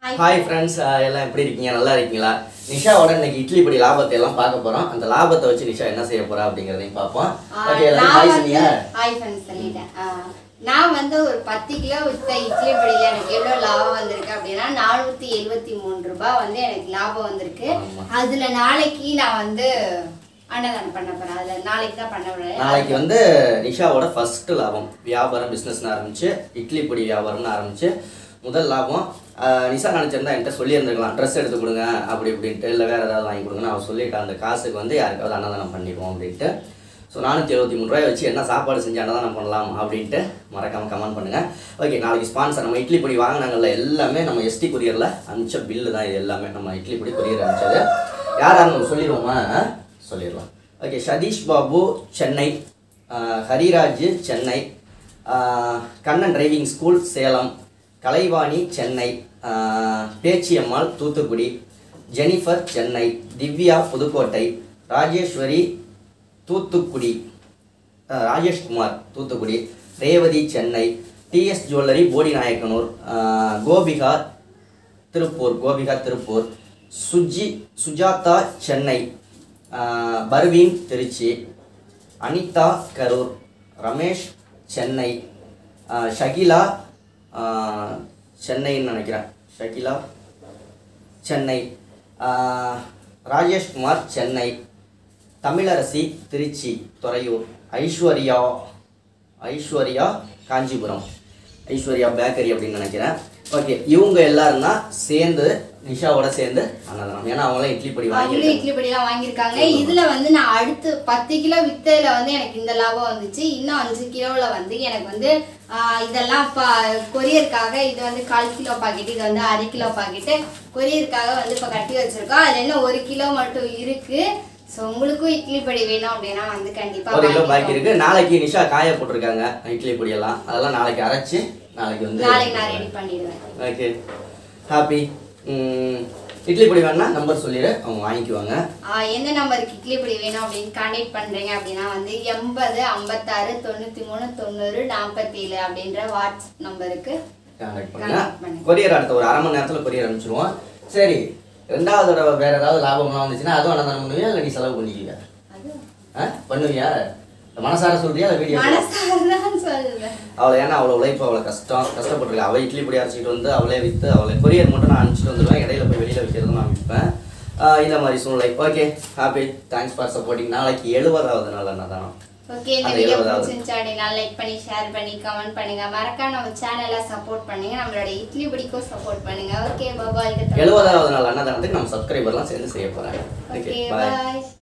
Hi friends, எல்லாம் எப்படி இருக்கீங்க? நல்லா இருக்கீங்களா? நிஷாவோட இன்னைக்கு இட்லி பொடி லாபத்தை எல்லாம் பார்க்க போறோம். அந்த லாபத்தை வச்சு நிஷா என்ன செய்ய போறா அப்படிங்கறதையும் பாப்போம். ஓகே, எல்லாரும் ஹாய் சொல்லுங்க. ஹாய் ஃப்ரெண்ட்ஸ் சொல்லிட்டேன். நான் வந்து ஒரு 10 கிலோ வித்த இட்லி பொடியில எனக்கு எவ்வளவு லாபம் வந்திருக்கு அப்படின்னா 473 ரூபாய் வந்து எனக்கு லாபம் வந்திருக்கு. அதுல நாளைக்கு நான் வந்து அன்னதானம் பண்ண போறேன். அதுல நாளைக்கு தான் பண்ண போறேன். நாளைக்கு வந்து நிஷாவோட ஃபர்ஸ்ட் லாபம். வியாபாரம் பிசினஸ்னு ஆரம்பிச்சு இட்லி பொடி வியாபாரம்னு ஆரம்பிச்சு முதல் லாபம். நிஷா நினச்சிருந்தா என்கிட்ட சொல்லியிருந்துருக்கலாம், ட்ரெஸ் எடுத்து கொடுங்க அப்படி இப்படின்ட்டு, இல்லை வேறு ஏதாவது வாங்கி கொடுங்கன்னு அவள் சொல்லிவிட்டு அந்த காசுக்கு வந்து யாருக்காவது அன்னதானம் பண்ணிடுவோம் அப்படின்ட்டு. ஸோ 473 ரூபாய் வச்சு என்ன சாப்பாடு செஞ்சு அன்னதானம் பண்ணலாம் அப்படின்ட்டு மறக்காமல் கமெண்ட் பண்ணுங்கள். ஓகே, நாளைக்கு ஸ்பான்சர் நம்ம இட்லி பொடி வாங்கினாங்கல்ல எல்லாமே நம்ம எஸ்டி கொரியரில் அனுப்பிச்ச பில்லு தான். இது எல்லாமே நம்ம இட்லி பொடி கொரியர் அனுப்பிச்சது. யாராவது நம்ம சொல்லிடுவோமா? சொல்லிடலாம். Okay, Sathish Babu Chennai, Hariraj Chennai, Kannan driving school Salem, Kalaivani Chennai, Pechiammal Thoothukudi, Jennifer Chennai, Divya Pudukkottai, Rajeswari Thoothukudi, Rajeshkumar Thoothukudi, Revathi Chennai, TS jewellery Bodinayakanur, Gopika Tiruppur, Sujatha Chennai, Parveen Trichy, Anitha Karur, Ramesh Chennai, Shakila சென்னைன்னு நினைக்கிறேன், ஷகிலா சென்னை, ராஜேஷ்குமார் சென்னை, தமிழரசி திருச்சி துறையூர், ஐஸ்வர்யா காஞ்சிபுரம், ஐஸ்வர்யா பேக்கரி அப்படின்னு நினைக்கிறேன். ஓகே, இவங்க எல்லாரும் தான் சேர்ந்து நிஷாவோட சேர்ந்து அன்னதானம். ஏன்னா அவங்களாம் இட்லி பொடி வாங்கியிருக்காங்க. இதுல வந்து நான் அடுத்து 10 கிலோ வித்ததுல வந்து எனக்கு இந்த லாபம் வந்துச்சு. இன்னும் 5 கிலோவில் வந்து எனக்கு வந்து இதெல்லாம் கொரியருக்காக இது வந்து 1/4 கிலோ பாக்கெட், இது வந்து 1/2 கிலோ பாக்கெட்டு கொரியருக்காக வந்து இப்போ கட்டி வச்சிருக்கோம். அதுல இன்னும் 1 கிலோ மட்டும் இருக்கு. ஸோ உங்களுக்கும் இட்லி பொடி வேணும் அப்படின்னா வந்து கண்டிப்பாக 1 கிலோ பாக்கி இருக்கு. நாளைக்கு நிஷா காய போட்டிருக்காங்க இட்லி பொடியெல்லாம், அதெல்லாம் நாளைக்கு அரைச்சு நாளைக்கு நான் ரெடி பண்ணிடுவேன். Okay, happy. இட்லி பொடி வேணா நம்பர் சொல்லிடு, அவங்க வாங்கிக்குவாங்க. எந்த நம்பருக்கு இட்லி பொடி வேணும் அப்படின்னு கான்டாக்ட் பண்றீங்க அப்படின்னா வந்து 80 56 93 90 47 அப்படின்ற வாட்ஸ்அப் நம்பருக்கு கான்டாக்ட் பண்ணுங்க. கொரியர் அடுத்த ஒரு 1/2 மணி நேரத்துல கொரியர் அனுப்பிச்சிடுவோம். சரி, ரெண்டாவது தடவை வேற ஏதாவது லாபம்லாம் வந்துச்சுன்னா அதுவும் அன்னதானம் பண்ணுவியா, இல்லை நீ செலவு பண்ணிக்குவியா? பண்ணுவியா? மனசார சொல்றியா இல்லை வீடியோ? அவளை ஏன்னா அவ்வளோ உழைப்பு, அவ்வளோ கஷ்டப்பட்டுருக்கா. அவள் இட்லி பொடி அரைச்சிட்டு வந்து அவளே விற்று அவளை கொரியர் மட்டும் நான் அனுப்பிச்சிட்டு வந்துடுவேன். இடையில போய் வெளியில் வைக்கிறது நான் விற்பேன். இந்த மாதிரி சூழ்நிலை. Okay, happy, thanks for supporting. நாளைக்கு 70வது நாள் அன்னதானம். ஓகே, இந்த வீடியோ பிடிச்சிருந்துச்சா லைக் பண்ணி ஷேர் பண்ணி கமெண்ட் பண்ணுங்க. மறக்காம நம்ம சேனலை சப்போர்ட் பண்ணுங்க. நம்மளோட இட்லி பொடிக்கும் சப்போர்ட் பண்ணுங்க. Okay, bye. 70வது நாள் அன்னதானத்துக்கு நம்ம சப்ஸ்கிரைபர்லாம் சேர்ந்து செய்ய போறாங்க. ஓகே, பாய்.